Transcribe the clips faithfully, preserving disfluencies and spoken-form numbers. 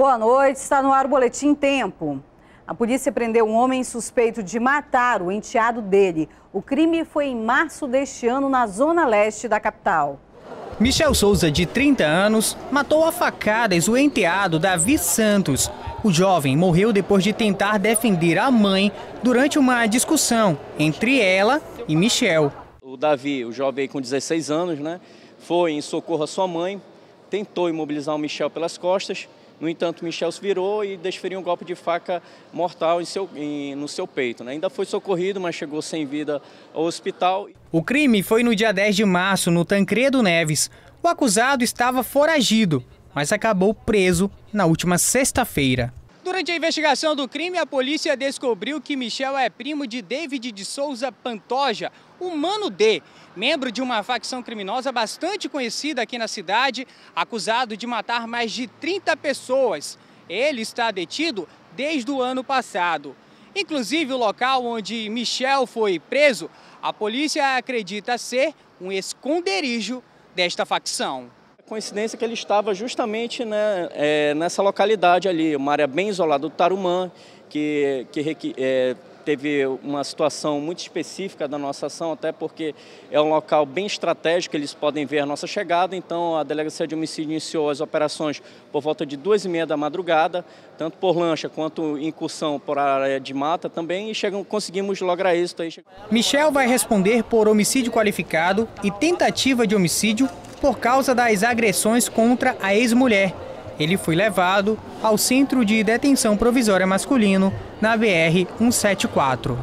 boa noite. Está no ar o Boletim Tempo. A polícia prendeu um homem suspeito de matar o enteado dele. O crime foi em março deste ano na zona leste da capital. Michel Souza, de trinta anos, matou a facadas o enteado Davi Santos. O jovem morreu depois de tentar defender a mãe durante uma discussão entre ela e Michel. O Davi, o jovem com dezesseis anos, né, foi em socorro à sua mãe, tentou imobilizar o Michel pelas costas. No entanto, Michel se virou e desferiu um golpe de faca mortal em seu, em, no seu peito, né? Ainda foi socorrido, mas chegou sem vida ao hospital. O crime foi no dia dez de março, no Tancredo Neves. O acusado estava foragido, mas acabou preso na última sexta-feira. Durante a investigação do crime, a polícia descobriu que Michel é primo de David de Souza Pantoja, o Mano D, membro de uma facção criminosa bastante conhecida aqui na cidade, acusado de matar mais de trinta pessoas. Ele está detido desde o ano passado. Inclusive, o local onde Michel foi preso, a polícia acredita ser um esconderijo desta facção. Coincidência que ele estava justamente, né, é, nessa localidade ali, uma área bem isolada do Tarumã, que, que é, teve uma situação muito específica da nossa ação, até porque é um local bem estratégico, eles podem ver a nossa chegada. Então a Delegacia de Homicídio iniciou as operações por volta de duas e meia da madrugada, tanto por lancha quanto incursão por área de mata também, e chegam, conseguimos lograr êxito aí. Michel vai responder por homicídio qualificado e tentativa de homicídio por causa das agressões contra a ex-mulher. Ele foi levado ao Centro de Detenção Provisória Masculino, na B R cento e setenta e quatro.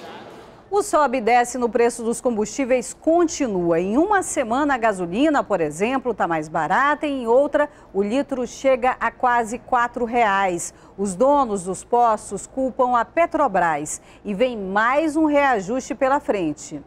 O sobe e desce no preço dos combustíveis continua. Em uma semana, a gasolina, por exemplo, está mais barata, e em outra, o litro chega a quase quatro reais. Os donos dos postos culpam a Petrobras e vem mais um reajuste pela frente.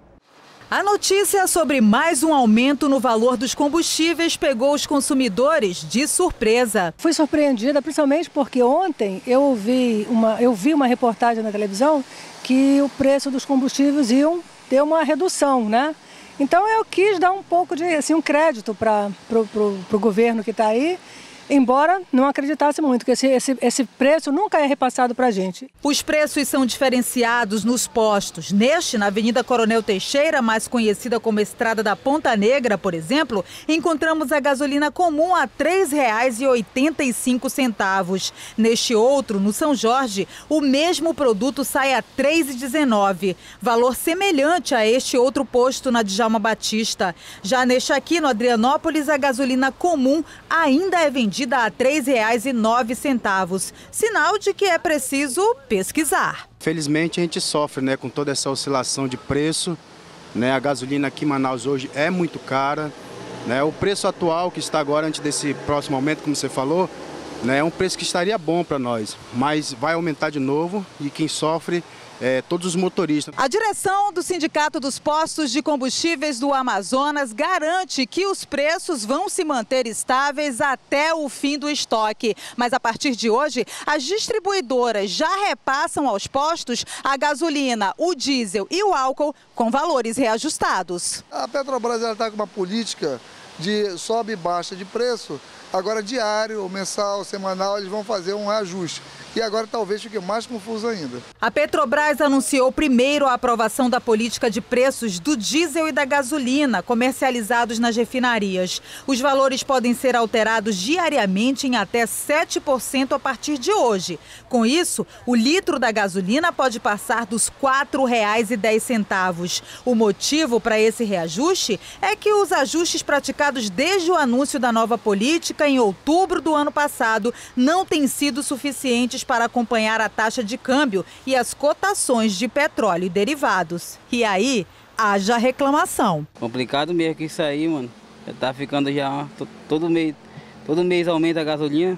A notícia sobre mais um aumento no valor dos combustíveis pegou os consumidores de surpresa. Fui surpreendida, principalmente porque ontem eu vi uma, eu vi uma reportagem na televisão que o preço dos combustíveis iam ter uma redução, né? Então eu quis dar um pouco de assim, um crédito para pro, pro, pro governo que está aí, embora não acreditasse muito, que esse, esse, esse preço nunca é repassado para a gente. Os preços são diferenciados nos postos. Neste, na Avenida Coronel Teixeira, mais conhecida como Estrada da Ponta Negra, por exemplo, encontramos a gasolina comum a três reais e oitenta e cinco centavos. Neste outro, no São Jorge, o mesmo produto sai a três reais e dezenove centavos. Valor semelhante a este outro posto na Djalma Batista. Já neste aqui, no Adrianópolis, a gasolina comum ainda é vendida a três reais e nove centavos, sinal de que é preciso pesquisar. Felizmente a gente sofre, né, com toda essa oscilação de preço, né? A gasolina aqui em Manaus hoje é muito cara, né? O preço atual que está agora antes desse próximo aumento, como você falou, né, é um preço que estaria bom para nós, mas vai aumentar de novo e quem sofre É, todos os motoristas. A direção do Sindicato dos Postos de Combustíveis do Amazonas garante que os preços vão se manter estáveis até o fim do estoque. Mas a partir de hoje, as distribuidoras já repassam aos postos a gasolina, o diesel e o álcool com valores reajustados. A Petrobras está com uma política de sobe e baixa de preço. Agora diário, mensal, semanal, eles vão fazer um reajuste. E agora talvez fique mais confuso ainda. A Petrobras anunciou primeiro a aprovação da política de preços do diesel e da gasolina comercializados nas refinarias. Os valores podem ser alterados diariamente em até sete por cento a partir de hoje. Com isso, o litro da gasolina pode passar dos quatro reais e dez centavos. O motivo para esse reajuste é que os ajustes praticados desde o anúncio da nova política em outubro do ano passado não têm sido suficientes para acompanhar a taxa de câmbio e as cotações de petróleo e derivados. E aí, haja reclamação. Complicado mesmo que isso aí, mano. Já tá ficando já, todo mês, todo mês aumenta a gasolina.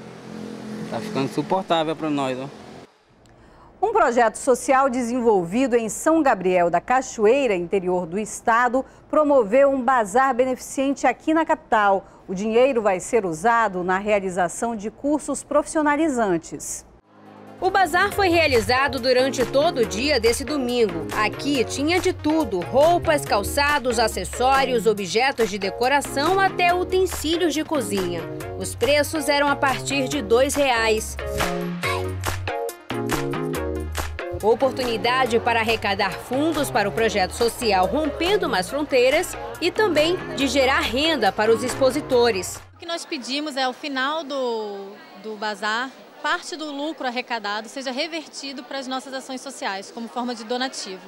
Tá ficando insuportável para nós, ó. Um projeto social desenvolvido em São Gabriel da Cachoeira, interior do estado, promoveu um bazar beneficente aqui na capital. O dinheiro vai ser usado na realização de cursos profissionalizantes. O bazar foi realizado durante todo o dia desse domingo. Aqui tinha de tudo: roupas, calçados, acessórios, objetos de decoração até utensílios de cozinha. Os preços eram a partir de dois reais. Oportunidade para arrecadar fundos para o projeto social Rompendo Mais Fronteiras e também de gerar renda para os expositores. O que nós pedimos é, ao final do, do bazar, parte do lucro arrecadado seja revertido para as nossas ações sociais, como forma de donativo.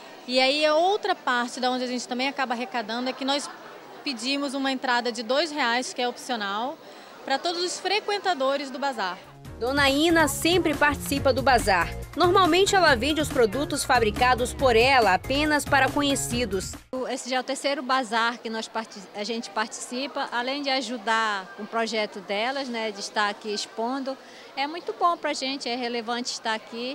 E aí a outra parte da onde a gente também acaba arrecadando é que nós pedimos uma entrada de dois reais, que é opcional, para todos os frequentadores do bazar. Dona Ina sempre participa do bazar. Normalmente ela vende os produtos fabricados por ela apenas para conhecidos. Esse já é o terceiro bazar que nós, a gente participa, além de ajudar o projeto delas, né, de estar aqui expondo. É muito bom para a gente, é relevante estar aqui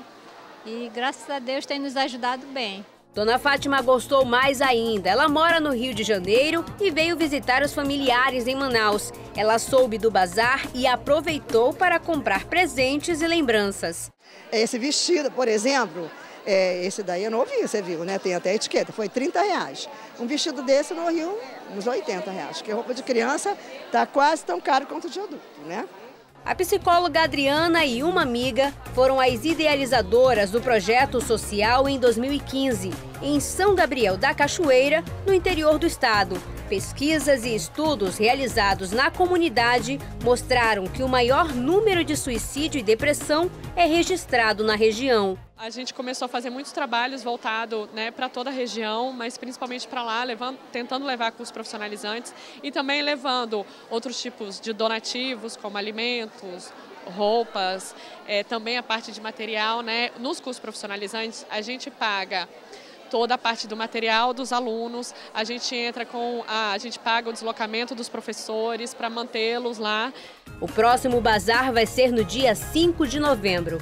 e graças a Deus tem nos ajudado bem. Dona Fátima gostou mais ainda. Ela mora no Rio de Janeiro e veio visitar os familiares em Manaus. Ela soube do bazar e aproveitou para comprar presentes e lembranças. Esse vestido, por exemplo, é, esse daí é novinho, você viu, né? Tem até a etiqueta, foi trinta reais. Um vestido desse no Rio, uns oitenta reais, porque roupa de criança está quase tão caro quanto de adulto, né? A psicóloga Adriana e uma amiga foram as idealizadoras do projeto social em dois mil e quinze, em São Gabriel da Cachoeira, no interior do estado. Pesquisas e estudos realizados na comunidade mostraram que o maior número de suicídio e depressão é registrado na região. A gente começou a fazer muitos trabalhos voltados, né, para toda a região, mas principalmente para lá, levando, tentando levar cursos profissionalizantes e também levando outros tipos de donativos, como alimentos, roupas, é, também a parte de material, né? Nos cursos profissionalizantes, a gente paga toda a parte do material dos alunos, a gente entra com a, a gente paga o deslocamento dos professores para mantê-los lá. O próximo bazar vai ser no dia cinco de novembro.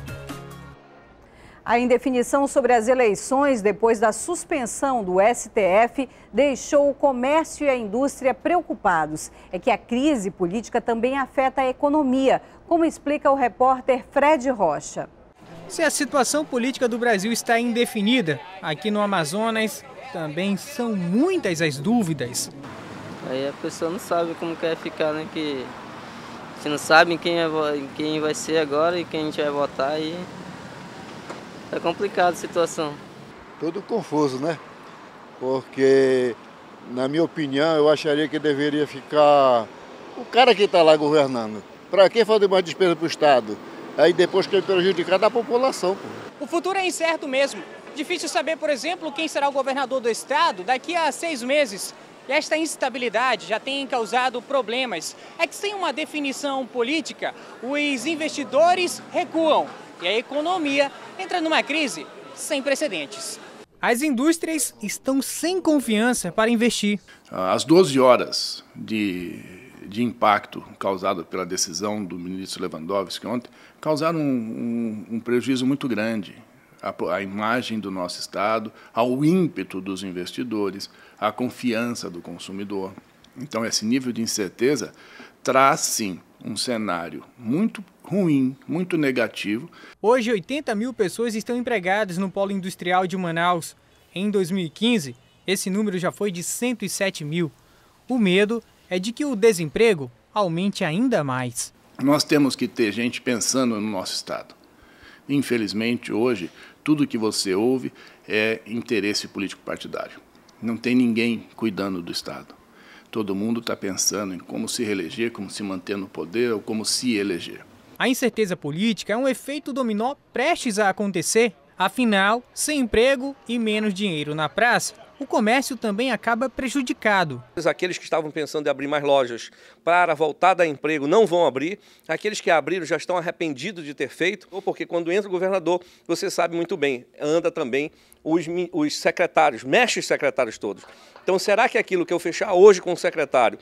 A indefinição sobre as eleições depois da suspensão do S T F deixou o comércio e a indústria preocupados. É que a crise política também afeta a economia, como explica o repórter Fred Rocha. Se a situação política do Brasil está indefinida, aqui no Amazonas também são muitas as dúvidas. Aí a pessoa não sabe como quer ficar, né? Que você não sabe quem, é, quem vai ser agora e quem a gente vai votar e é complicada a situação. Tudo confuso, né? Porque, na minha opinião, eu acharia que deveria ficar o cara que está lá governando. Para que fazer mais despesa para o Estado? Aí depois que ele prejudicar da população. Pô. O futuro é incerto mesmo. Difícil saber, por exemplo, quem será o governador do estado daqui a seis meses. E esta instabilidade já tem causado problemas. É que sem uma definição política, os investidores recuam e a economia entra numa crise sem precedentes. As indústrias estão sem confiança para investir. As doze horas de, de impacto causado pela decisão do ministro Lewandowski ontem causaram um, um, um prejuízo muito grande à, à imagem do nosso Estado, ao ímpeto dos investidores, à confiança do consumidor. Então, esse nível de incerteza traz, sim, um cenário muito ruim, muito negativo. Hoje, oitenta mil pessoas estão empregadas no polo industrial de Manaus. Em dois mil e quinze, esse número já foi de cento e sete mil. O medo é de que o desemprego aumente ainda mais. Nós temos que ter gente pensando no nosso Estado. Infelizmente, hoje, tudo que você ouve é interesse político partidário. Não tem ninguém cuidando do Estado. Todo mundo está pensando em como se reeleger, como se manter no poder ou como se eleger. A incerteza política é um efeito dominó prestes a acontecer. Afinal, sem emprego e menos dinheiro na praça, o comércio também acaba prejudicado. Aqueles que estavam pensando em abrir mais lojas para voltar a dar emprego não vão abrir. Aqueles que abriram já estão arrependidos de ter feito, ou porque quando entra o governador, você sabe muito bem, anda também os, os secretários, mexe os secretários todos. Então, será que aquilo que eu fechar hoje com o secretário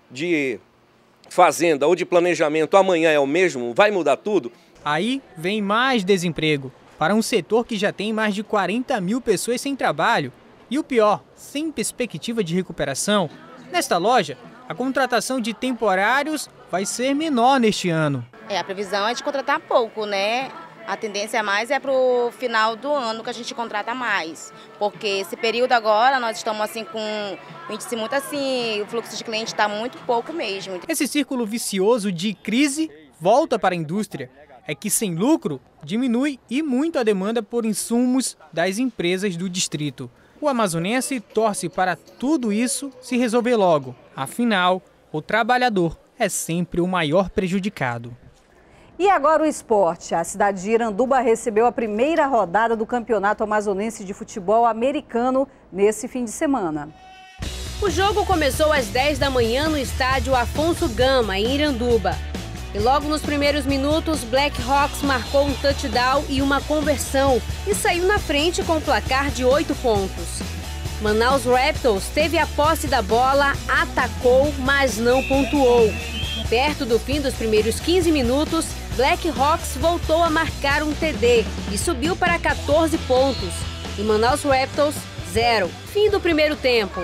de Fazenda ou de Planejamento amanhã é o mesmo? Vai mudar tudo? Aí vem mais desemprego para um setor que já tem mais de quarenta mil pessoas sem trabalho. E o pior, sem perspectiva de recuperação. Nesta loja, a contratação de temporários vai ser menor neste ano. É, a previsão é de contratar pouco, né? A tendência mais é para o final do ano que a gente contrata mais, porque esse período agora nós estamos assim com um índice muito assim, o fluxo de cliente está muito pouco mesmo. Esse círculo vicioso de crise volta para a indústria. É que sem lucro diminui e muito a demanda por insumos das empresas do distrito. O amazonense torce para tudo isso se resolver logo. Afinal, o trabalhador é sempre o maior prejudicado. E agora o esporte. A cidade de Iranduba recebeu a primeira rodada do Campeonato Amazonense de Futebol Americano nesse fim de semana. O jogo começou às dez da manhã no estádio Afonso Gama, em Iranduba. E logo nos primeiros minutos, Black Hawks marcou um touchdown e uma conversão e saiu na frente com um placar de oito pontos. Manaus Raptors teve a posse da bola, atacou, mas não pontuou. Perto do fim dos primeiros quinze minutos, Black Hawks voltou a marcar um T D e subiu para quatorze pontos. E Manaus Raptors, zero. Fim do primeiro tempo.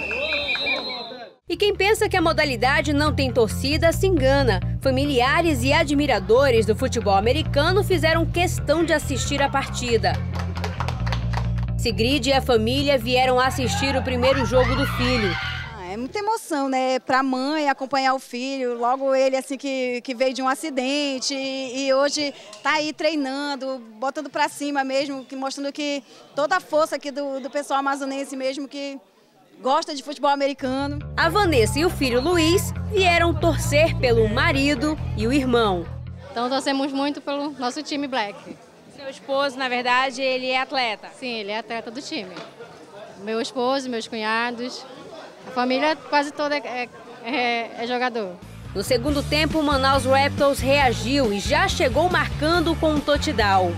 E quem pensa que a modalidade não tem torcida se engana. Familiares e admiradores do futebol americano fizeram questão de assistir a partida. Sigrid e a família vieram assistir o primeiro jogo do filho. É muita emoção, né, para a mãe acompanhar o filho, logo ele assim que, que veio de um acidente e, e hoje está aí treinando, botando para cima mesmo, que, mostrando que toda a força aqui do, do pessoal amazonense mesmo que gosta de futebol americano. A Vanessa e o filho Luiz vieram torcer pelo marido e o irmão. Então torcemos muito pelo nosso time Black. Seu esposo, na verdade, ele é atleta? Sim, ele é atleta do time. Meu esposo, meus cunhados... A família quase toda é, é, é jogador. No segundo tempo, o Manaus Raptors reagiu e já chegou marcando com um touchdown.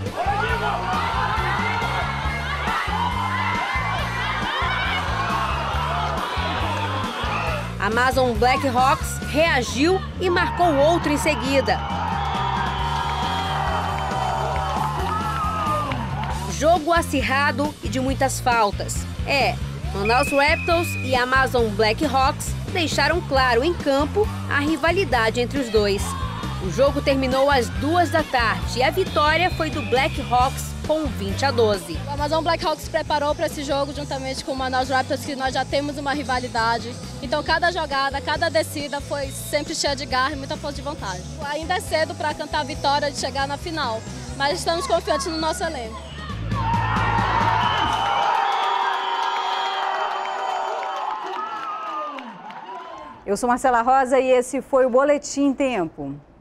Amazon Black Hawks reagiu e marcou outro em seguida. Jogo acirrado e de muitas faltas. É... Manaus Raptors e Amazon Black Hawks deixaram claro em campo a rivalidade entre os dois. O jogo terminou às duas da tarde e a vitória foi do Black Hawks com vinte a doze. O Amazon Black Hawks se preparou para esse jogo juntamente com o Manaus Raptors, que nós já temos uma rivalidade. Então cada jogada, cada descida foi sempre cheia de garra e muita força de vontade. Ainda é cedo para cantar a vitória de chegar na final, mas estamos confiantes no nosso elenco. Eu sou Marcela Rosa e esse foi o Boletim Tempo.